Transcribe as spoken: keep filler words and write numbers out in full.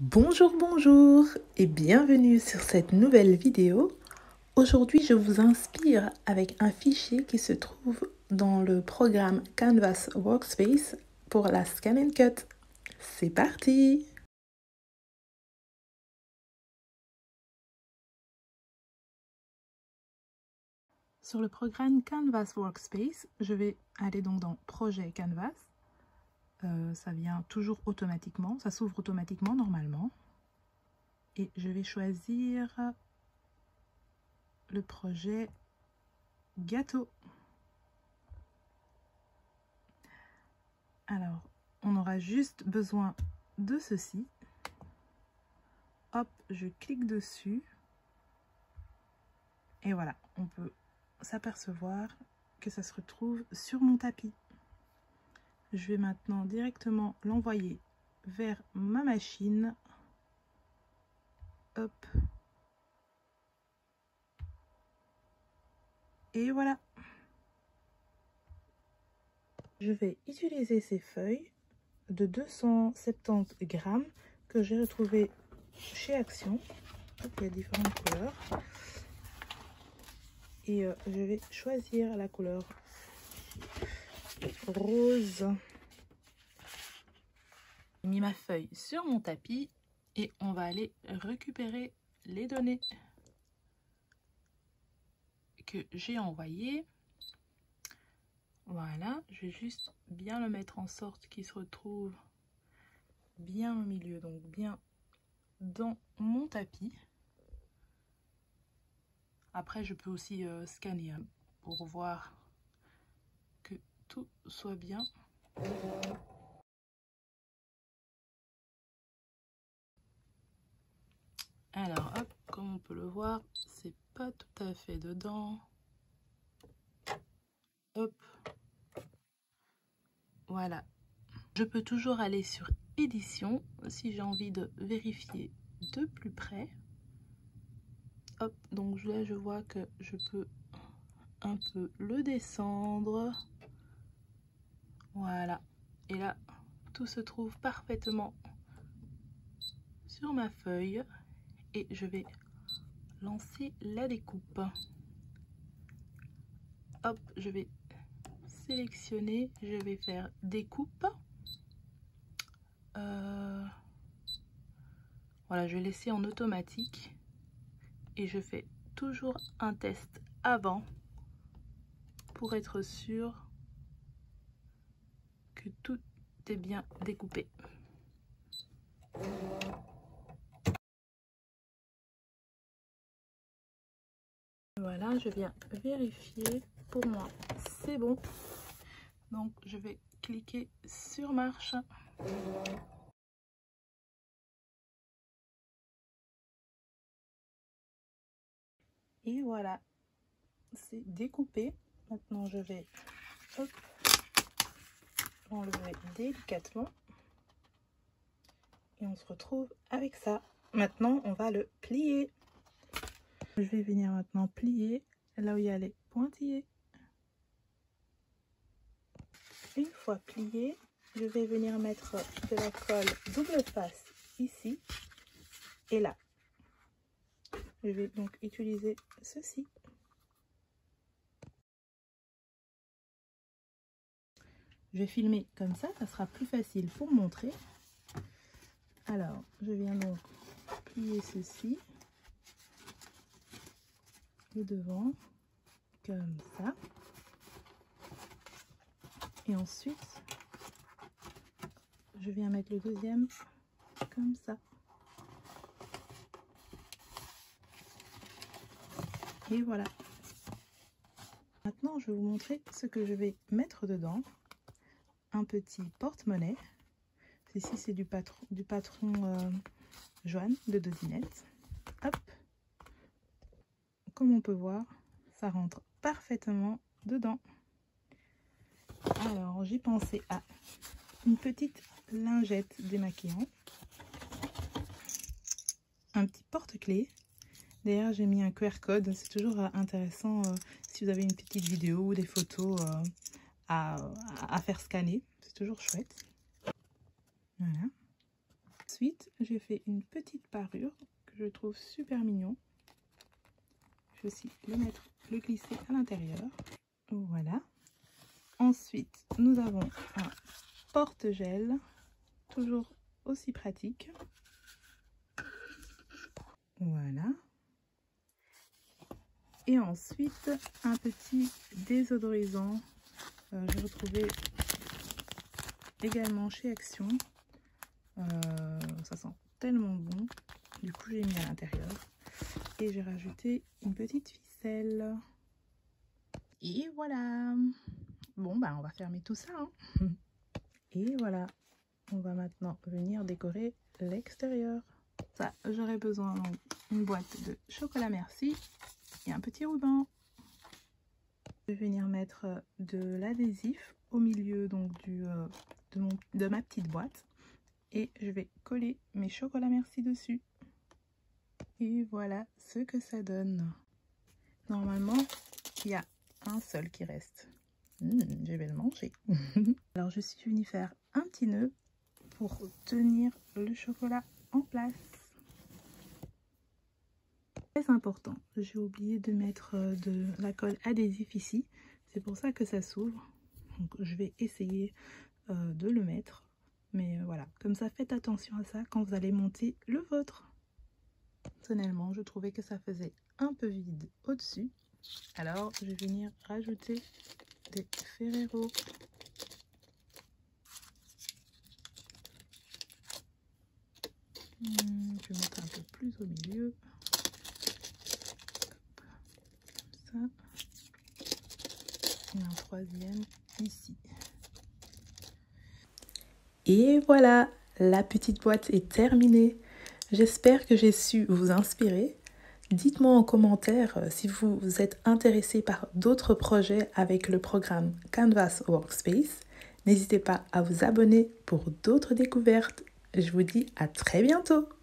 Bonjour, bonjour et bienvenue sur cette nouvelle vidéo. Aujourd'hui, je vous inspire avec un fichier qui se trouve dans le programme Canvas Workspace pour la Scan and Cut. C'est parti! Sur le programme Canvas Workspace, je vais aller donc dans Projet Canvas. Euh, ça vient toujours automatiquement, ça s'ouvre automatiquement normalement. Et je vais choisir le projet gâteau. Alors, on aura juste besoin de ceci. Hop, je clique dessus. Et voilà, on peut s'apercevoir que ça se retrouve sur mon tapis. Je vais maintenant directement l'envoyer vers ma machine. Hop. Et voilà. Je vais utiliser ces feuilles de deux cent soixante-dix grammes que j'ai retrouvées chez Action. Hop, il y a différentes couleurs. Et euh, je vais choisir la couleur rose. J'ai mis ma feuille sur mon tapis et on va aller récupérer les données que j'ai envoyées. Voilà, je vais juste bien le mettre en sorte qu'il se retrouve bien au milieu, donc bien dans mon tapis. Après, je peux aussi euh, scanner hein, pour voir que tout soit bien. Alors, hop, comme on peut le voir, c'est pas tout à fait dedans. Hop. Voilà. Je peux toujours aller sur édition si j'ai envie de vérifier de plus près. Hop, donc là, je vois que je peux un peu le descendre. Voilà. Et là, tout se trouve parfaitement sur ma feuille. Et je vais lancer la découpe. Hop, je vais sélectionner, je vais faire découpe. Euh, voilà, je vais laisser en automatique et je fais toujours un test avant pour être sûr que tout est bien découpé. Voilà, je viens vérifier. Pour moi, c'est bon. Donc, je vais cliquer sur marche. Et voilà, c'est découpé. Maintenant, je vais hop, enlever délicatement. Et on se retrouve avec ça. Maintenant, on va le plier. Je vais venir maintenant plier là où il y a les pointillés. Une fois plié, je vais venir mettre de la colle double face ici et là. Je vais donc utiliser ceci. Je vais filmer comme ça, ça sera plus facile pour montrer. Alors, je viens donc plier ceci, le devant, comme ça. Et ensuite, je viens mettre le deuxième comme ça. Et voilà. Maintenant, je vais vous montrer ce que je vais mettre dedans. Un petit porte-monnaie. Ici, c'est du patron, du patron euh, Joanne de Dodinette. Hop. Comme on peut voir, ça rentre parfaitement dedans. Alors, j'ai pensé à une petite lingette démaquillante. Un petit porte-clés. D'ailleurs, j'ai mis un Q R code. C'est toujours intéressant euh, si vous avez une petite vidéo ou des photos euh, à, à faire scanner. C'est toujours chouette. Voilà. Ensuite, j'ai fait une petite parure que je trouve super mignon. Je vais aussi le mettre, le glisser à l'intérieur. Voilà. Ensuite, nous avons un porte-gel, toujours aussi pratique. Voilà. Et ensuite, un petit désodorisant. Euh, j'ai retrouvé également chez Action. Euh, ça sent tellement bon. Du coup, j'ai mis à l'intérieur. Et j'ai rajouté une petite ficelle. Et voilà. Bon, bah, on va fermer tout ça. Hein. Et voilà. On va maintenant venir décorer l'extérieur. Ça, j'aurai besoin d'une boîte de chocolat merci et un petit ruban. Je vais venir mettre de l'adhésif au milieu donc du, euh, de, mon, de ma petite boîte et je vais coller mes chocolats merci dessus. Et voilà ce que ça donne. Normalement, il y a un seul qui reste. Mmh, je vais le manger. Alors, je suis venue faire un petit nœud pour tenir le chocolat en place. Très important, j'ai oublié de mettre de la colle adhésif ici. C'est pour ça que ça s'ouvre. Donc, je vais essayer euh, de le mettre. Mais euh, voilà, comme ça, faites attention à ça quand vous allez monter le vôtre. Personnellement, je trouvais que ça faisait un peu vide au-dessus. Alors, je vais venir rajouter des Ferrero. Hmm, je vais mettre un peu plus au milieu. Comme ça. Et un troisième ici. Et voilà, la petite boîte est terminée. J'espère que j'ai su vous inspirer. Dites-moi en commentaire si vous êtes intéressé par d'autres projets avec le programme Canvas Workspace. N'hésitez pas à vous abonner pour d'autres découvertes. Je vous dis à très bientôt.